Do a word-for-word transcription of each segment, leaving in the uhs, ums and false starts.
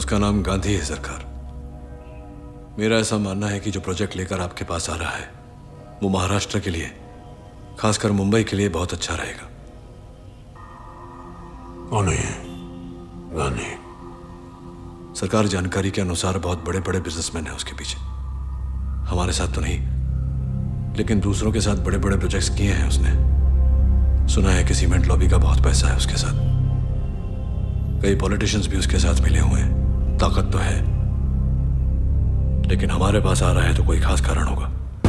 उसका नाम गांधी है सरकार। मेरा ऐसा मानना है कि जो प्रोजेक्ट लेकर आपके पास आ रहा है वो महाराष्ट्र के लिए, खासकर मुंबई के लिए बहुत अच्छा रहेगा। कौन है गांधी? सरकार, जानकारी के अनुसार बहुत बड़े बड़े बिजनेसमैन हैं उसके पीछे। हमारे साथ तो नहीं, लेकिन दूसरों के साथ बड़े बड़े प्रोजेक्ट्स किए हैं उसने। सुना है कि सीमेंट लॉबी का बहुत पैसा है उसके साथ। कई पॉलिटिशियंस भी उसके साथ मिले हुए हैं। ताकत तो है, लेकिन हमारे पास आ रहा है तो कोई खास कारण होगा।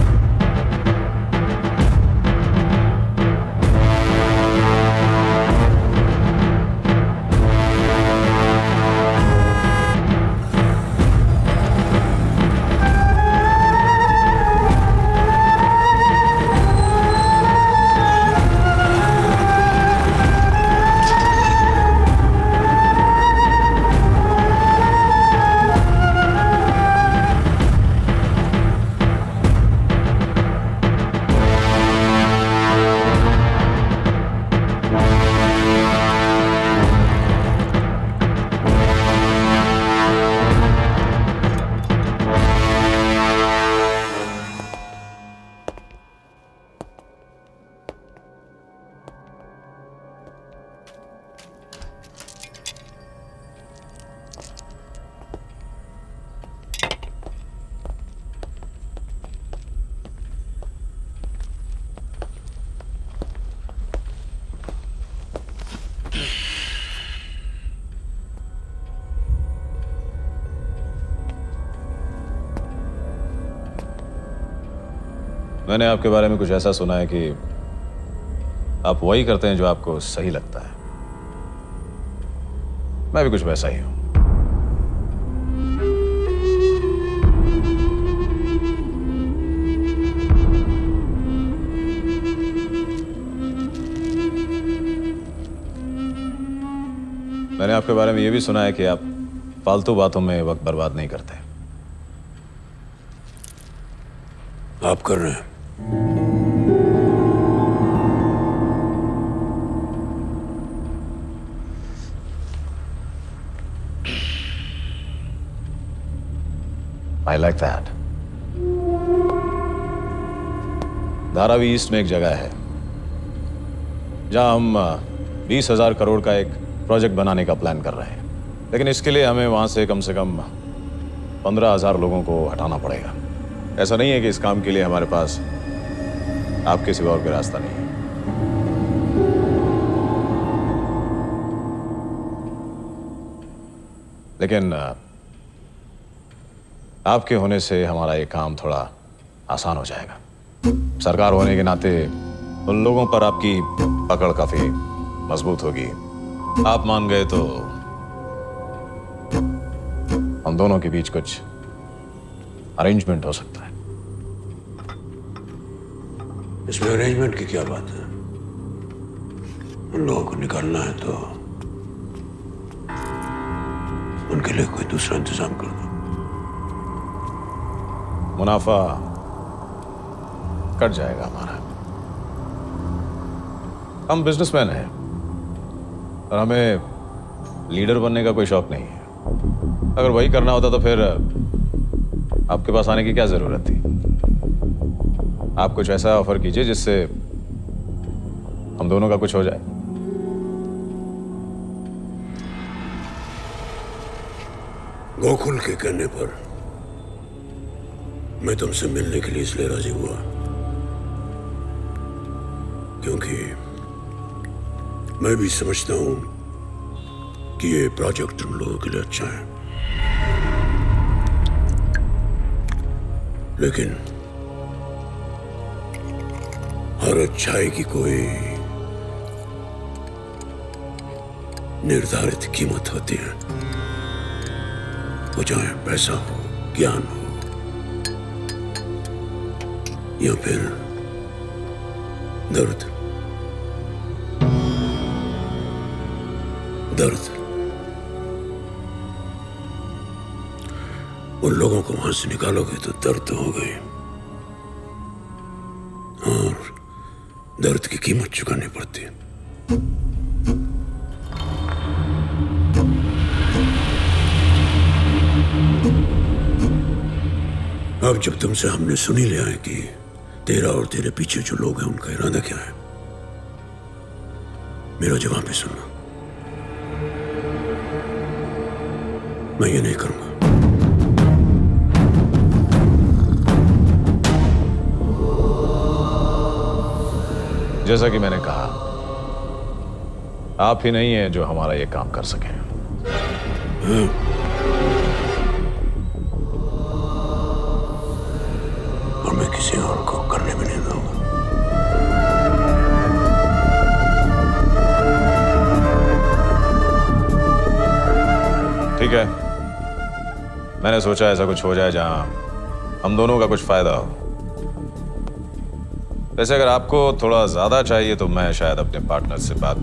मैंने आपके बारे में कुछ ऐसा सुना है कि आप वही करते हैं जो आपको सही लगता है। मैं भी कुछ वैसा ही हूं। मैंने आपके बारे में यह भी सुना है कि आप फालतू बातों में वक्त बर्बाद नहीं करते। आप कर रहे हैं? I like that. Dharavi east में एक जगह है जहां हम बीस हजार करोड़ का एक प्रोजेक्ट बनाने का प्लान कर रहे हैं, लेकिन इसके लिए हमें वहां से कम से कम पंद्रह हजार लोगों को हटाना पड़ेगा। ऐसा नहीं है कि इस काम के लिए हमारे पास आपके सिवा और कोई रास्ता नहीं है। लेकिन आपके होने से हमारा ये काम थोड़ा आसान हो जाएगा। सरकार होने के नाते उन लोगों पर आपकी पकड़ काफी मजबूत होगी। आप मान गए तो हम दोनों के बीच कुछ अरेंजमेंट हो सकता है। इसमें अरेंजमेंट की क्या बात है? उन लोगों को निकालना है तो उनके लिए कोई दूसरा इंतजाम कर दो। मुनाफा कट जाएगा हमारा। हम बिजनेसमैन हैं और हमें लीडर बनने का कोई शौक नहीं है। अगर वही करना होता तो फिर आपके पास आने की क्या जरूरत थी? आप कुछ ऐसा ऑफर कीजिए जिससे हम दोनों का कुछ हो जाए। गोकुल के कहने पर मैं तुमसे मिलने के लिए इसलिए राजी हुआ क्योंकि मैं भी समझता हूं कि ये प्रोजेक्ट तुम लोगों के लिए अच्छा है, लेकिन हर अच्छाई की कोई निर्धारित कीमत होती है। वो चाहे पैसा हो, ज्ञान हो या फिर दर्द। दर्द उन लोगों को वहां से निकालोगे तो दर्द तो हो गई, और दर्द की कीमत चुकानी पड़ती है। अब जब तुमसे हमने सुन ही लिया है कि तेरा और तेरे पीछे जो लोग हैं उनका इरादा क्या है, मेरा जवाब भी सुनना। मैं ये नहीं करूंगा। जैसा कि मैंने कहा, आप ही नहीं हैं जो हमारा ये काम कर सके। हाँ। और मैं किसी और को करने भी नहीं दूंगा। ठीक है, मैंने सोचा ऐसा कुछ हो जाए जहां हम दोनों का कुछ फायदा हो। वैसे अगर आपको थोड़ा ज्यादा चाहिए तो मैं शायद अपने पार्टनर से बात।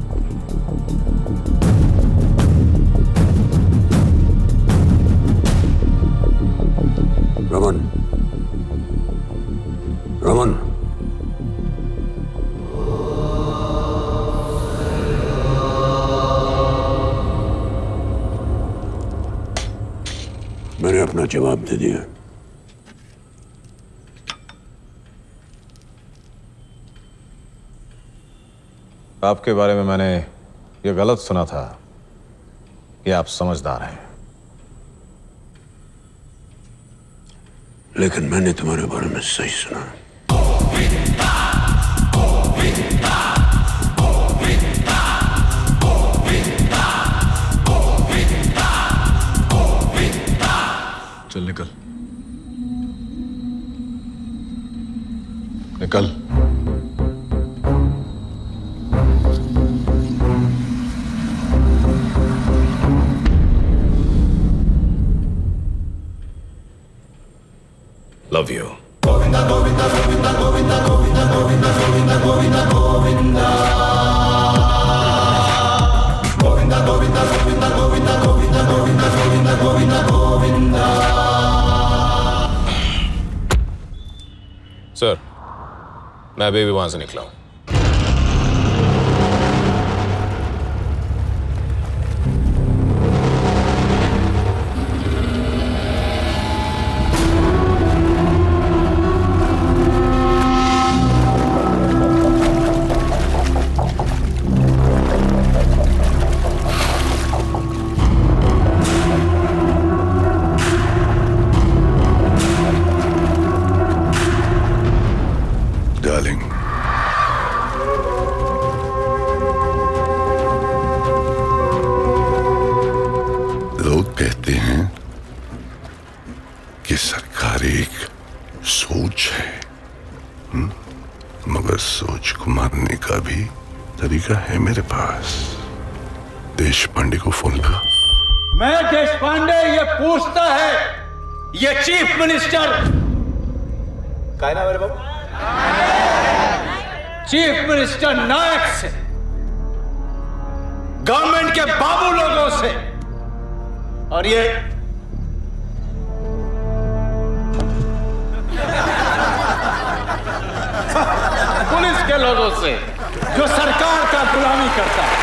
रमन, रमन, मैंने अपना जवाब दे दिया। आपके बारे में मैंने ये गलत सुना था कि आप समझदार हैं, लेकिन मैंने तुम्हारे बारे में सही सुना। चल निकल, निकल। Love you. Govinda Govinda Govinda Govinda Govinda Govinda Govinda Govinda Govinda Govinda Govinda Govinda Govinda Govinda Govinda Govinda Govinda Govinda. Sir, मैं अभी भी वहां से निकला हूं। लोग कहते हैं कि सरकार एक सोच है, हुँ? मगर सोच को मारने का भी तरीका है मेरे पास। देश पांडे को फोन लगा। मैं देश पांडे ये पूछता है, ये चीफ मिनिस्टर क्या नाम है मेरे बाबू? चीफ मिनिस्टर नायक से, गवर्नमेंट के बाबू लोगों से और ये पुलिस के लोगों से जो सरकार का गुलामी करता है।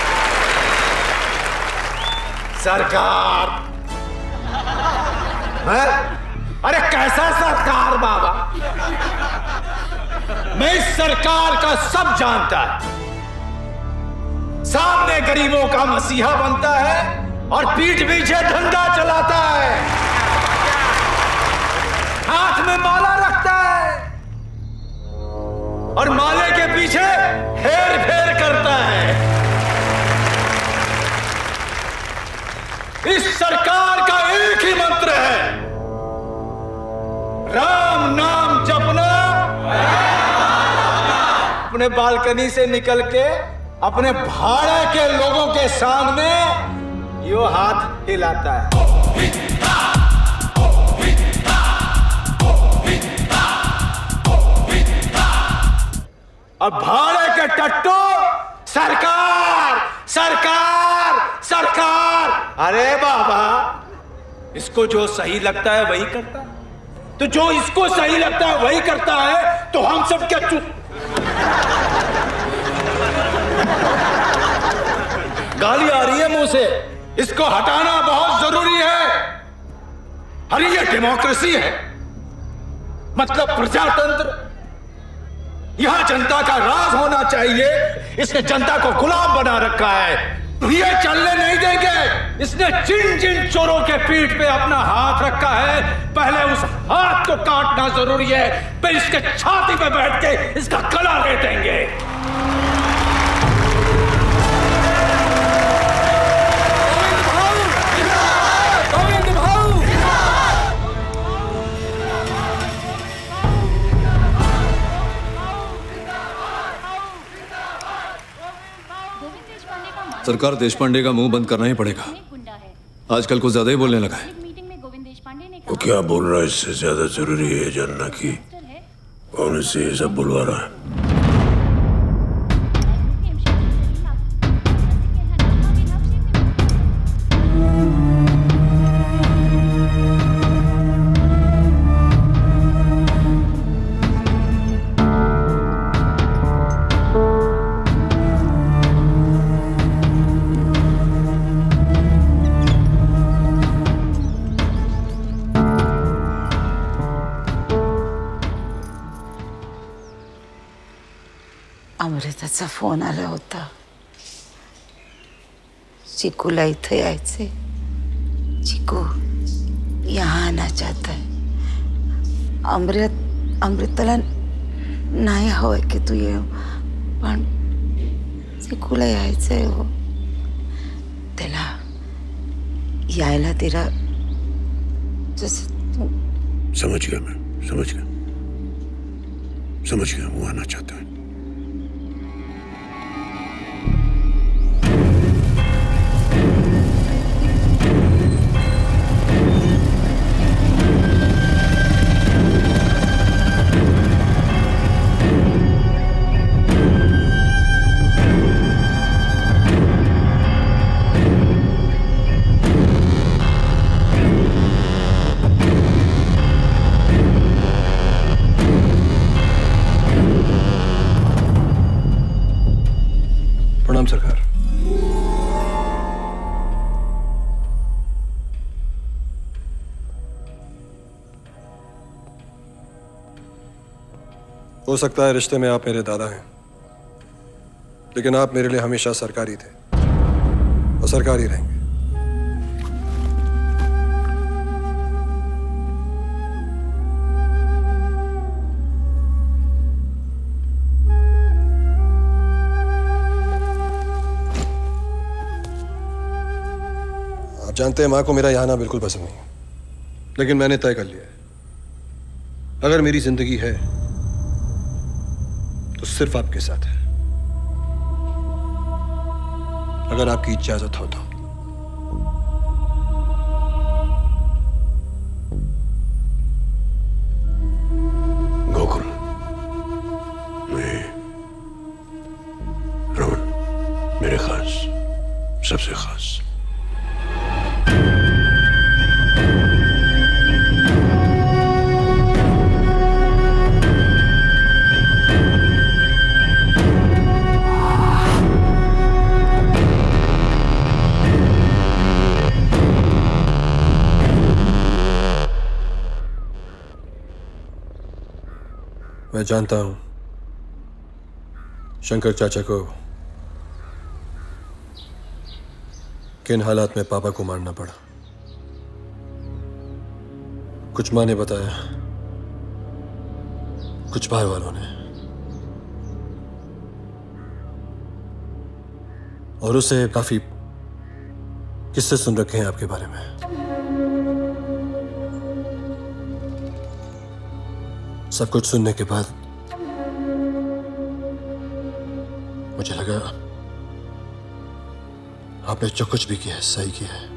सरकार है? अरे कैसा सरकार बाबा? मैं इस सरकार का सब जानता है। सामने गरीबों का मसीहा बनता है और पीठ पीछे धंधा चलाता है, हाथ में माला रखता है और माले के पीछे हेर फेर करता है। इस सरकार का एक ही मंत्र है, राम नाम जपना। अपने बालकनी से निकल के अपने भाड़े के लोगों के सामने यो हाथ हिलाता है। अब भाड़े के टट्टू सरकार सरकार सरकार। अरे बाबा, इसको जो सही लगता है वही करता है, तो जो इसको सही लगता है वही करता है, तो हम सब क्या चुप? गाली आ रही है मुंह से, इसको हटाना बहुत जरूरी है। अरे ये डेमोक्रेसी है, मतलब प्रजातंत्र। यहां जनता का राज होना चाहिए, इसने जनता को गुलाम बना रखा है। ये चलने नहीं देंगे। इसने जिन जिन चोरों के पीठ पे अपना हाथ रखा है, पहले उस हाथ को काटना जरूरी है, फिर इसके छाती पे बैठ के इसका गला दे देंगे। सरकार, देशपांडे का मुंह बंद करना ही पड़ेगा। आजकल कुछ ज्यादा ही बोलने लगा है। वो क्या बोल रहा है इससे ज्यादा जरूरी है जानना कि कौन से ये सब बुलवा रहा है। अमृताचा फोन आला होता. चिकूला इथे यायचे. चिकू यहाँ आना चाहता है. अमृत अमृताला नाही हवंय की तू ये, पण चिकूला यायचंय हो. त्याला यायला तिला जसं तू. समझ गया मैं, समझ गया समझ गया वो आना चाहता है. प्रणाम सरकार. हो सकता है रिश्ते में आप मेरे दादा हैं, लेकिन आप मेरे लिए हमेशा सरकारी थे और सरकारी रहेंगे. जानते हैं माँ को मेरा यहाँ आना बिल्कुल पसंद नहीं है, लेकिन मैंने तय कर लिया है, अगर मेरी जिंदगी है तो सिर्फ आपके साथ है. अगर आपकी इजाजत हो तो. गोकुल, मैं रमन, मेरे खास, सबसे खास. मैं जानता हूं शंकर चाचा को किन हालात में पापा को मारना पड़ा. कुछ माँ ने बताया, कुछ बाहर वालों ने, और उसे काफी किस्से सुन रखे हैं आपके बारे में. सब कुछ सुनने के बाद मुझे लगा आपने जो कुछ भी किया है सही किया है.